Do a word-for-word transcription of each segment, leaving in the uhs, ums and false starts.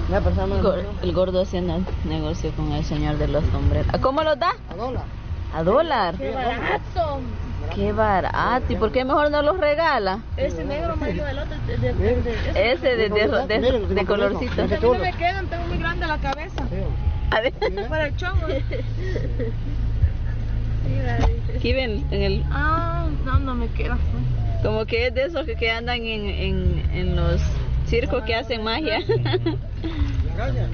Ya, pasamos Gor- el gordo haciendo negocio con el señor de los sombreros. ¿A cómo los da? a dólar. ¿A dólar? ¡Qué barato! Qué barato. ¿Y por qué mejor no los regala? Ese negro me dio el otro. De, de, de, de, ese. Ese de, de, de, de, de colorcito. A mí no me quedan, tengo muy grande la cabeza. A ver. Para el chongo. Aquí ven en el... Ah, no, no me queda. Como que es de esos que, que andan en, en, en los circos que hacen magia. Gracias.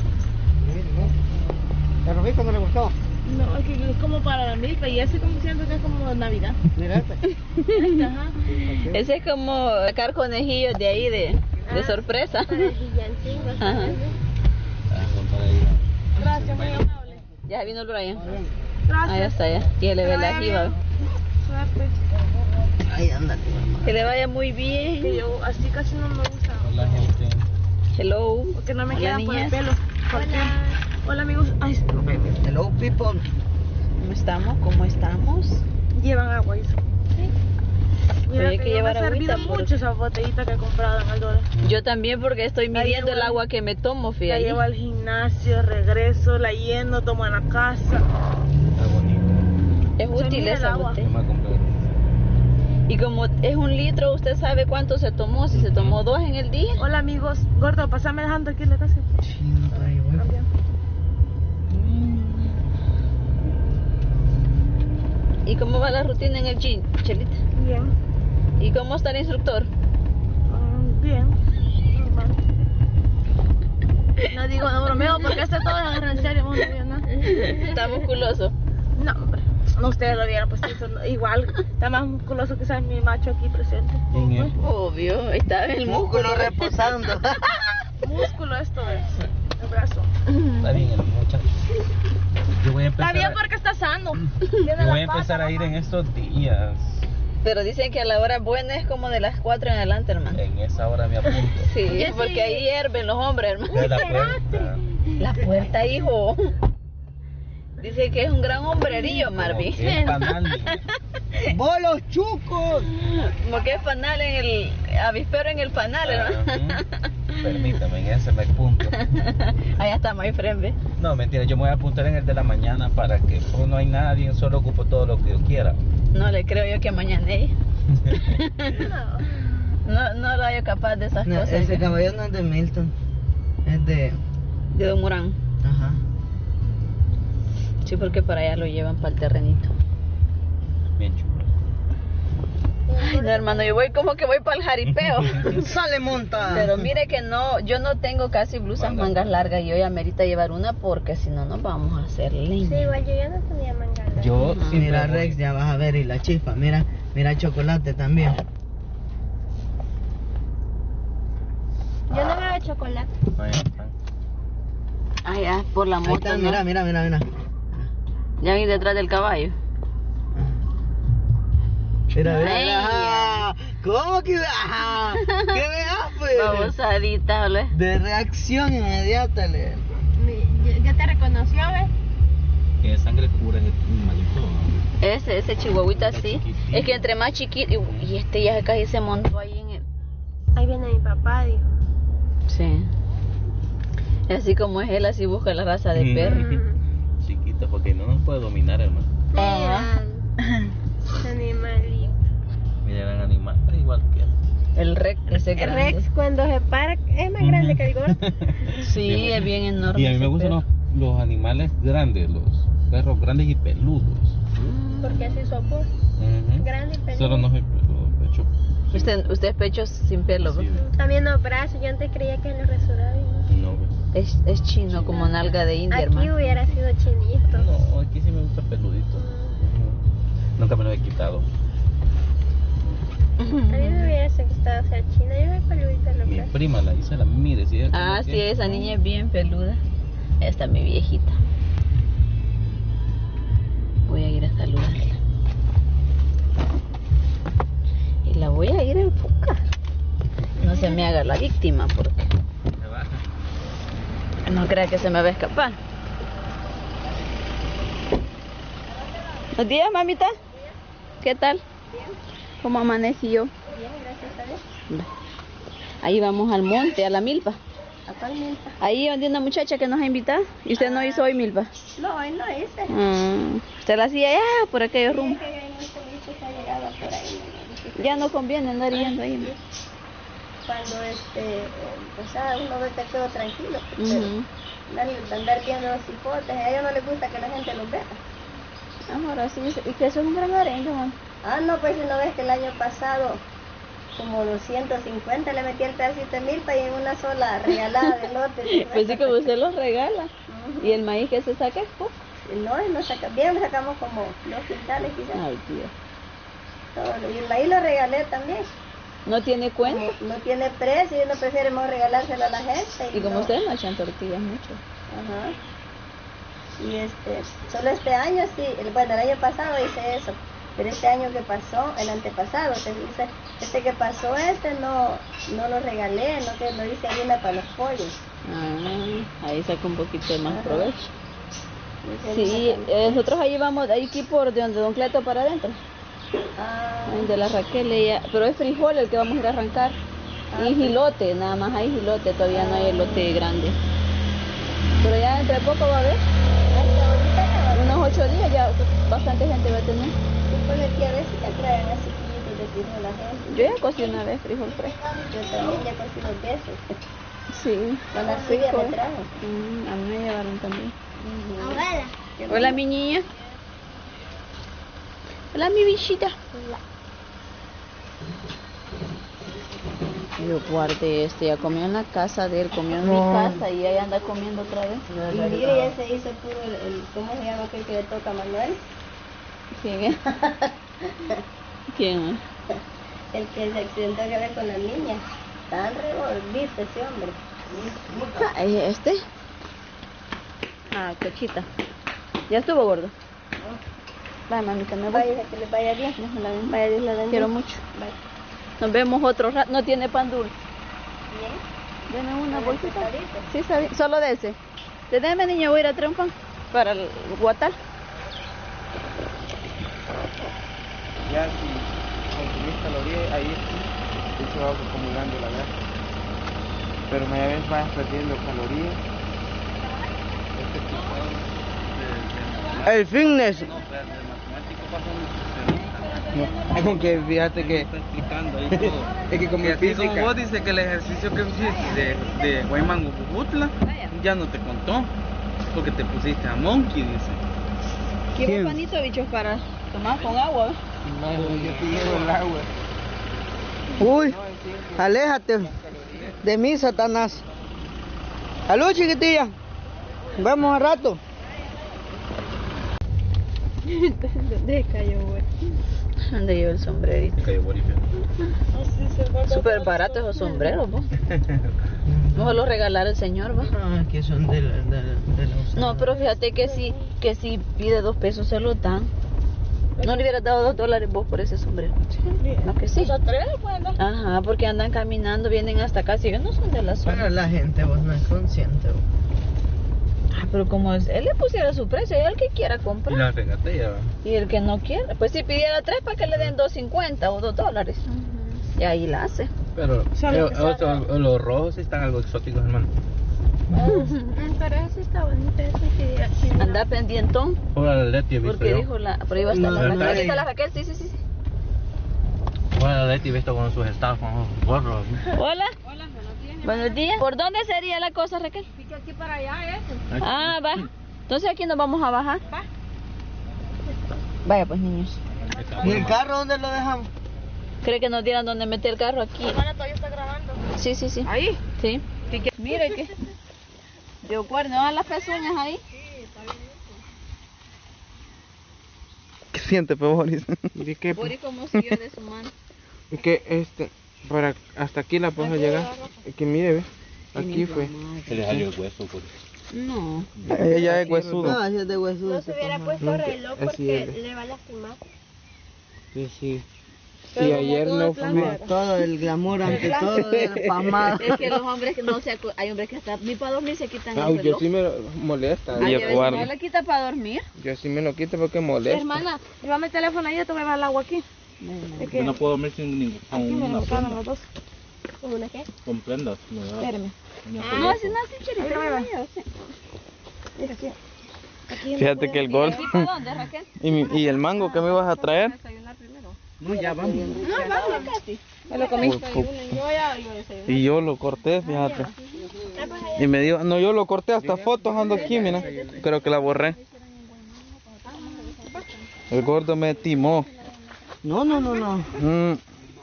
¿El rojito no le gustó? No, es que es como para la milpa y ese como siento que es como Navidad. Mira este. Este, ajá. Ese es como sacar conejillos de ahí de, de sorpresa. Para el villancico. Ajá. Gracias, muy amable. Ya vino el Brian. Gracias. Ah, ya está ya. Y le ve la jiba. Suerte. Ahí ándale, mamá. Que le vaya muy bien. Que yo así casi no me gusta. Hola, gente. Hello. Porque no me Hola, quedan por el niñas. pelo. Hola. Hola amigos. Ay, se me pegó. Hello, people. ¿Cómo estamos? ¿Cómo estamos? Llevan agua, eso. Sí. Pero hay que yo llevar me he servido agüita porque- mucho esa botellita que he comprado en el dólar. Yo también porque estoy La midiendo llevo el al- agua que me tomo, La fíjate. llevo al gimnasio, regreso, la lleno, tomo en la casa. Está bonito. Es Se útil mide el esa agua. botella. Vamos a comprar. Y como es un litro, ¿usted sabe cuánto se tomó? Si se tomó dos en el día. Hola amigos, gordo, pasame dejando aquí en la casa. Cambia. ¿Y cómo va la rutina en el gym, Chelita? Bien. ¿Y cómo está el instructor? Mm, bien. Normal. No digo, no bromeo porque este todo es en serio, no digo nada. Está musculoso. No, hombre. No, ustedes lo vieron, pues eso, no- igual. Está más musculoso que sea mi macho aquí presente. ¿Quién es? Obvio, ahí está el músculo. Músculo reposando. Músculo esto es. El brazo. Está bien, el muchacho. Yo voy a empezar, Está bien a, porque está sano. yo voy a empezar a ir en estos días. Pero dicen que a la hora buena es como de las cuatro en adelante, hermano. En esa hora me apunto. Sí, Yo porque sí. ahí hierven los hombres, hermano. De la puerta. La puerta, hijo. Dice que es un gran hombrerío, Marvin. Como que es panal. ¡Bolos chucos! Como que es fanal en el avispero en el fanal, hermano. Ajá. Permítame, en ese me apunto. Allá está my friend, ¿ve? No, mentira, yo me voy a apuntar en el de la mañana para que como no hay nadie, solo ocupo todo lo que yo quiera. No le creo yo que mañana ella. No. No, no lo hallo capaz de esas No, cosas. ese ¿ve? caballo no es de Milton. Es de... De Don Murán. Ajá. Sí, porque para allá lo llevan para el terrenito. Bien chulo. Ay, no, hermano, yo voy como que voy para el jaripeo. ¡Sale, monta! Pero mire que no, yo no tengo casi blusas Manga. mangas largas y hoy amerita llevar una porque si no nos vamos a hacer Sí, leña. igual yo ya no tenía manga. Yo Ajá. siempre Mira, voy- Rex, ya vas a ver. Y la chispa, mira. Mira, chocolate también. Yo no veo chocolate. Ahí están. Ah, ya, por la Ahí moto, está, ¿no? mira, mira, mira, mira. Ya vi detrás del caballo. Mira, mira, Ay, mira. Ajá. ¿Cómo que? Ajá. ¿Qué veas, pues? Babosadita, ¿vale? De reacción inmediata, le. Ya te reconoció, ¿ves? Que sangre pura es un malito. Ese, ese chihuahuita Está sí. chiquitito. Es que entre más chiquito. Y, y este ya casi se montó ahí en el. Ahí viene mi papá, dijo. Sí. Así como es él, así busca la raza de Mm. perro. Chiquito, porque no nos puede dominar, hermano. Ah. Animalito. Mira, eran animales igual que él. El Rex, ese El grande. Rex cuando se para es más grande que el gordo. Sí, es bien enorme. Y a mí me ese gustan perro. los, los animales grandes, los perros grandes y peludos. Porque así su apodo. Ujú. Grande y peludo. Solo no soy peludo, pecho. Usted, usted es pecho sin pelo, Sí, ¿no? También los brazos, yo antes creía que los rasuraban. no, pues. es, es chino, como nalga de india, Aquí hermano. hubiera sido chinito. No, aquí sí me gusta peludito. Ujú. Nunca me lo he quitado. A mí me hubiese gustado ser china, yo soy peludita en los Mi brazos. prima, la Isela, mire, si ella Ah, como sí, que- esa niña es bien peluda. Esta es mi viejita. Voy a ir a saludarla. Y la voy a ir a enfocar. No se me haga la víctima porque Se baja. no crea que se me va a escapar. Buenos días, mamita. ¿Qué tal? ¿Cómo amaneció? Bien, gracias a Dios. Ahí vamos al monte, a la milpa. ¿A cuál milpa? Ahí donde una muchacha que nos ha invitado. ¿Y usted no hizo hoy milpa? No, hoy no hice. Mm, usted la hacía allá por aquellos Sí, rumbos. que hay mucho bicho que ha llegado por ahí. ¿No? Ya no conviene andar yendo ahí. ¿no? Cuando este, pues ah, uno ve que todo tranquilo. Pero Ujú. andar, andar viendo los cipotes, a ellos no les gusta que la gente los vea. Ahora sí, y que eso es un gran arenque, man. Ah, no, pues si no ves que el año pasado como doscientos cincuenta le metí el pedacito de milpa y en una sola regalada de lote. Pues sí, como usted los regala. Y el maíz que se saca es poco. No, no saca, bien sacamos como dos quintales quizás. Ay, tío. Todo, y el maíz lo regalé también. No tiene cuenta. Como no tiene precio y uno prefiere mejor regalárselo a la gente. Y como no. ustedes no echan tortillas mucho. Ajá. Y este, solo este año sí, el, bueno, el año pasado hice eso, pero este año que pasó, el antepasado, que hice, este que pasó, este no, no lo regalé, no que lo hice harina para los pollos. Ah, ahí saca un poquito de más Ajá. provecho. Hice Sí, harina eh, nosotros ahí vamos, de aquí por de donde Don Cleto para adentro. para- Ah, Ahí de la Raquel, ella, pero es frijol el que vamos a ir a arrancar. Ah, Y sí. gilote, nada más hay gilote, todavía no hay elote grande. Pero ya entre poco va a haber, hasta ahorita ya va. unos ocho días ya bastante gente va a tener. Después de aquí a veces ya traen así chiquitos de frijol la gente. Yo ya cocí una vez frijol fresco. Yo también ya cocí dos veces. Sí. Con la suya rico. me trajo. Mm, a mí me llevaron también. Abuela. Hola mi niña. Hola mi bichita. Yo guardé este, ya comió en la casa de él, comió en mi casa y ahí anda comiendo otra vez. Y mire, ya se hizo puro el, el- ¿cómo se llama aquel que le toca a Manuel? ¿Quién es? ¿Quién es? El que se accidentó que ver con la niña. Tan regordito ese hombre. Ahí este. Ah, cochita. ¿Ya estuvo gordo? Vaya mamita, me voy. Vaya, que le vaya bien. Dios me la bendiga. Vaya, Dios la bendiga. Quiero mucho. Vaya. Nos vemos otro rato. No tiene pan dulce. Bien. Deme una ¿Para el bolsita. pescadito? Sí, está bien. Solo de ese. Deme, niño, voy a ir a traer un pan para el guatal. Ya si consumís calorías, ahí sí, se va acumulando la grasa. Pero media vez vas perdiendo calorías. El fitness. No, pero el matemático pasa mucho. No, aunque fíjate que Está explicando ahí todo. es que como Y en así como física. vos dice que el ejercicio que hiciste de, de Guaymango Jujutla ya no te contó. Porque te pusiste a monkey, dice. Quiero ¿Quién? panito, bichos, para tomar con agua. ¿eh? No, yo te llevo el agua. Uy, aléjate de mí, Satanás. Salud, chiquitilla. Nos vemos a rato. ¿Dónde cayó, güey? ¿Dónde llevo el sombrerito? Te cayó Bolivia. Súper barato esos sombreros, ¿no? Mejor los regalara el señor, ¿va? Ah, que son de la, de, de la usada. No, pero fíjate que si, que si pide dos pesos se lo dan. ¿No le hubieras dado dos dólares vos por ese sombrero? No, que sí. tres pueden dar. Ajá, porque andan caminando, vienen hasta acá, si ellos no son de la zona. Pero la gente vos no es consciente. Vos. Ah, pero como es, él le pusiera su precio, y el que quiera Y comprar. la regatea. Y el que no quiera, pues si pidiera tres para que le den dos cincuenta o dos dólares. Y ahí la hace. Pero Son eh, los que son otros- rojos. los rojos sí están algo exóticos, hermano. Pero ese está bonito, ese que aquí. Anda pendientón. Ahora la Leti he visto Porque yo. dijo la, por ahí va a estar No, la no, Raquel. Aquí no. está la Raquel, sí, sí, sí. sí. Ahora la Leti he visto con sus estados, con sus gorros. Hola. Hola, buenos días. Buenos días. ¿Por dónde sería la cosa, Raquel? Pica aquí para allá, ese. Ah, va. Entonces aquí nos vamos a bajar. Va. Vaya pues, niños. ¿Y el carro dónde lo dejamos? ¿Cree que nos dieran dónde meter el carro aquí? Hermana, todavía está grabando. Sí, sí, sí. Ahí. Sí. Mire que... Yo cuerno, ¿no van las pezuñas ahí? ¿Qué siente, pues, Boris? ¿De qué? Bori como siguió de su mano. Es que este, para hasta aquí la puedo llegar. Es que mire, ve. Aquí fue. Se le salió el hueso, pues. No. Ella es huesudo. No, ese es de huesudo. No se hubiera puesto No, reloj así porque es. le va a lastimar. Sí, sí. Pero Sí, como ayer todo no el fue. plan- Todo el glamour ante todo de la pasmada. Es que los hombres que no se acu- hay hombres que hasta ni para dormir se quitan Ah, el yo reloj. sí me lo molesta. Hay Y veces no le quita para dormir. Yo sí me lo quito porque molesta. Hermana, llévame el teléfono ahí, yo te voy a llevar el agua aquí. Es que Yo no puedo dormir sin ningún aquí me una lo botaron funda. los dos. ¿Con una qué? Con prendas. ¿no? Espérame. Una No, si no, sí, chiri, pero me va. Mira, aquí. Fíjate que el gol ¿Aquí para dónde, Raquel? y, mi- y el mango que me ibas a traer. No, ya vamos. No, vamos casi. Me lo comí. Pu- pu- Y yo lo corté, fíjate. Y me dio, no, yo lo corté, hasta fotos ando aquí, mira. Creo que la borré. El gordo me timó. No, no, no, no. Mm.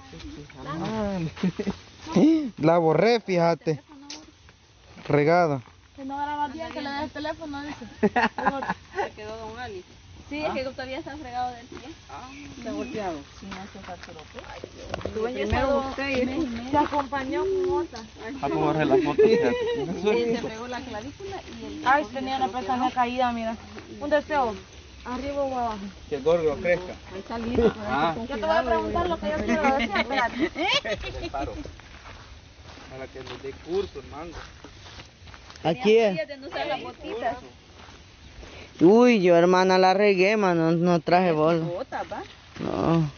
La borré, fíjate. Regada. Que no graba bien, que le dé el teléfono, dice. Se quedó Don Ali. Sí, es que todavía está fregado del pie. Está golpeado. Si no se fracturó, pues. Primero Primero usted mes y medio. Se acompañó con otra. Ah, pues borré la foto, fíjate. Y se pegó la clavícula y el... Ay, tenía una pestaña caída, mira. Un deseo. Arriba o abajo. Que el gordo crezca. Ahí está listo. Ah. Yo te voy a preguntar lo que yo quiero decir, espérate. Paro. Para que le dé curso, hermano. Aquí es. de no usar las botitas. Uy, yo hermana la regué, mano, no traje bola. Botas, ¿va? No.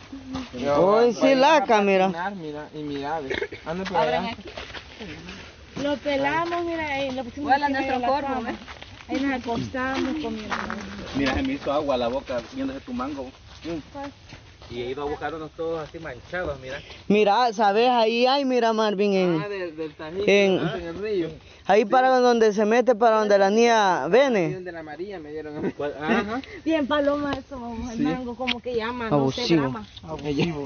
Uy, sí laca, mira. Mira, y mira, ve. Anda por Abran allá. aquí. Lo pelamos, mira, y lo pusimos Vuela encima de nuestro la corvo, cama. ¿ves? Ahí nos acostamos comiendo. Mira, se me hizo agua a la boca viéndose tu mango. Mm. Y he ido a buscarnos todos así manchados, mira. Mira, ¿sabes? Ahí hay, mira Marvin, en, del, del tajín, en- en el río. ahí para donde se mete, para donde la niña viene. De la María me dieron a mí. Ajá. Bien paloma eso, el Sí. mango, como que llama, no sé, Abusivo. brama. Abusivo.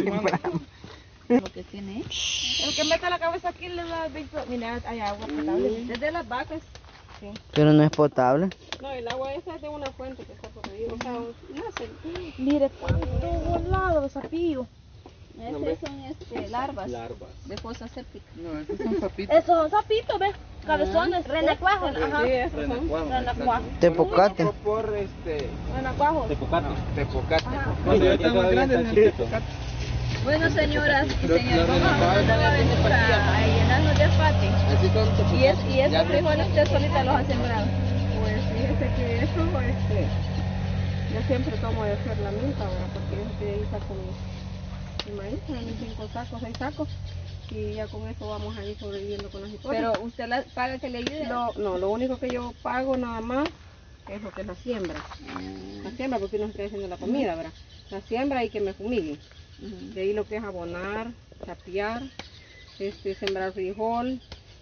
Lo que tiene. El que mete la cabeza aquí le da visto. Mira, hay agua potable. Desde las vacas. Pero no es potable. No, el agua esa es de una fuente que está por ahí. O sea, no sé. Mire, todo volado, sapillo. Esas son este, larvas Larvas. de fosa séptica. No, esos son papitos. Esos son sapitos, ¿ves? Cabezones, renacuajos. Ajá. Sí, esos son. Renacuajos. Tepocate. Por este. Renacuajos. Tepocate. Tepocate. Ajá. Cuando ya está más grande, es el tepocate. Bueno, señoras y Los- señores, los vamos a renacuajos una nueva aventura a llenarnos de fate. Así son tepocate. Y, es, y Ya esos no- frijoles usted solita los ha sembrado. Pues fíjese que eso, este, yo siempre tomo de hacer la minta, ¿verdad? Porque yo de ahí saco mi, mi maíz, mis cinco sacos, seis sacos, y ya con eso vamos a ir sobreviviendo con las historias. Pero usted la paga que le ayude. Lo- no, lo único que yo pago nada más es lo que es la siembra. La siembra, porque no estoy haciendo la comida, ¿verdad? La siembra y que me fumiguen. De ahí lo que es abonar, chapear, este, sembrar frijol,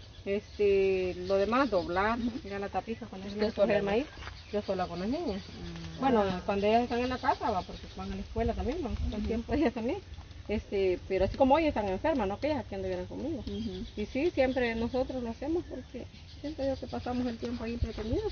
este, lo demás, doblar, ya la tapita cuando Usted es sola, el maíz, yo sola con las niñas. Bueno, cuando ellas están en la casa, va, porque van a la escuela también, van el tiempo ellas también. Este, pero así como ellas están enfermas, no que ellas aquí anduvieran conmigo. Ujú. Y sí, siempre nosotros lo hacemos porque siempre yo que pasamos el tiempo ahí entretenidos.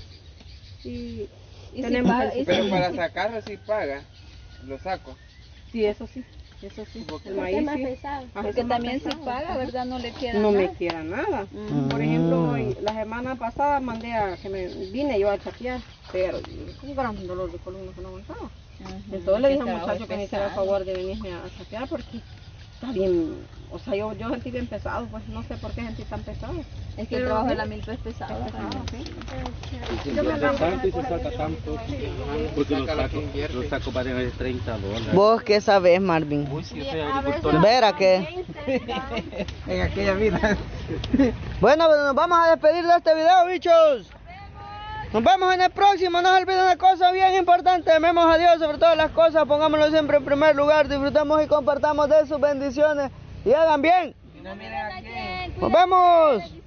Y, Y si tenemos paga- el- y Pero para sacarlo sí paga. Lo saco. sí, eso sí, eso sí. El Porque maíz es más sí. pesado. Ajá, Porque eso es más también si pesado. paga, ¿verdad? No le queda No nada. me queda nada. Mm. Por ejemplo, en- la semana pasada mandé a que me vine yo a chapear, pero un gran dolor de columna que no aguantaba. Ujú. Entonces le dije al Que trabajo muchacho que me hiciera el pesado. favor de venirme a chapear porque está bien, o sea, yo, yo sentí bien pesado, pues no sé por qué sentí tan pesado. Es que el Pero trabajo de sí, la milpa es pesado. es pesado, también. sí. Yo me lo tanto y se saca tanto. Porque los sacos, los sacos valen de treinta dólares. ¿Vos qué sabés, Marvin? Uy, si yo soy A veces agricultor. Vera que... En aquella vida. Bueno, pues nos vamos a despedir de este video, bichos. Nos vemos en el próximo. No se olviden una cosa bien importante. Amemos a Dios sobre todas las cosas. Pongámoslo siempre en primer lugar. Disfrutemos y compartamos de sus bendiciones. Y hagan bien. Nos vemos.